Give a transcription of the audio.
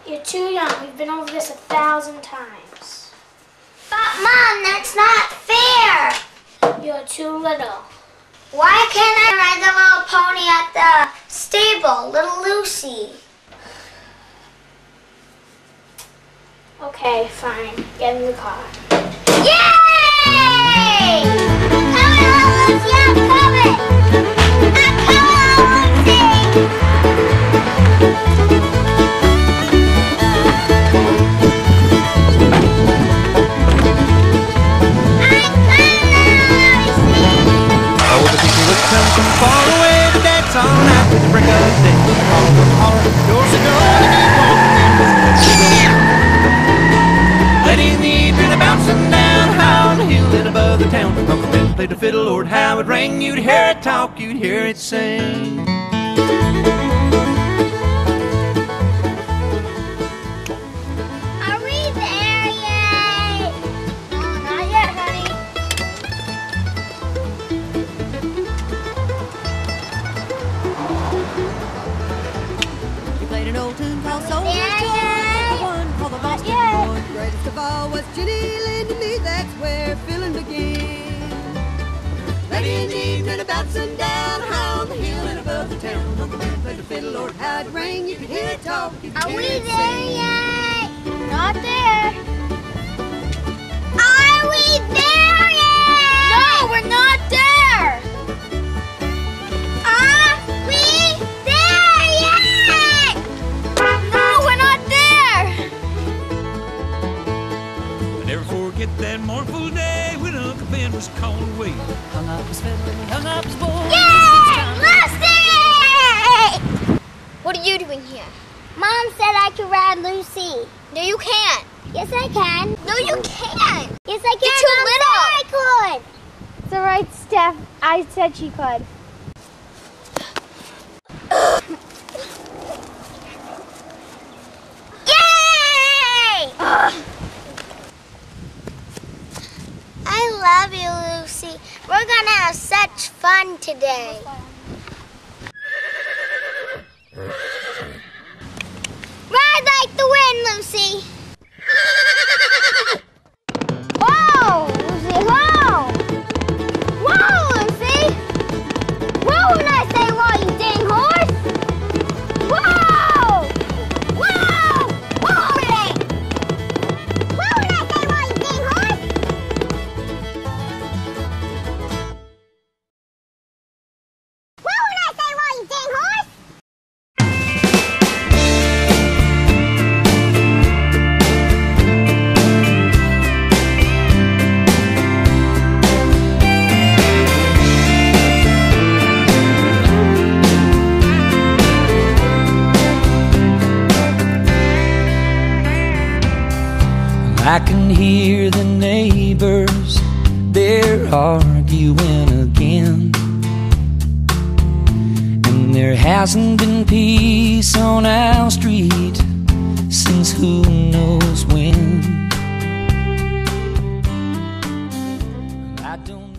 You're too young. We've been over this 1,000 times. But Mom, that's not fair. You're too little. Why can't I ride the little pony at the stable, little Lucy? Okay, fine. Get in the car. Yay! Come on, little Lucy, I'm coming! I'm coming, little Lucy! Come from far away to dance all night with the break of day. All the doors are going and late in the evening, bouncing down high on the hill and above the town. Uncle Ben played the fiddle, Lord, how it rang. You'd hear it talk, you'd hear it sing. Are we there yet? No, not yet, honey. An old tune called Soldiers Yeah, Joy, yeah. the one called the Boston Yeah. Boy. Greatest of all was Jenny Lind to me, that's where feeling began. Late in the evening, about sundown, high on the hill and above the town. Uncle Ben played the fiddle, Lord, how it rang. You could hear it talk, you could Are hear we it there sing. yet? Not there. Are we there yet? No, we're not there. Are we there yet? No, we're not there. I never forget that mournful day when Uncle Ben was called away. Hung up his fiddle and he hung up his bow. Yay! Lucy! What are you doing here? Mom said I could ride Lucy. No, you can't. Yes, I can. No, you can't. Yes, I can. You're too little. I could. It's all right, Steph. I said she could. Yay! I love you, Lucy. We're gonna have such fun today. Ride like the wind, Lucy. Whoa, Lucy, whoa! Whoa, Lucy! Whoa, when I say whoa, you dang horse! Whoa! Whoa! Whoa, Ray! Whoa, when I say whoa, you dang horse! Whoa, when I say whoa, you dang horse! I can hear the neighbors, they're arguing again. And there hasn't been peace on our street since who knows when. I don't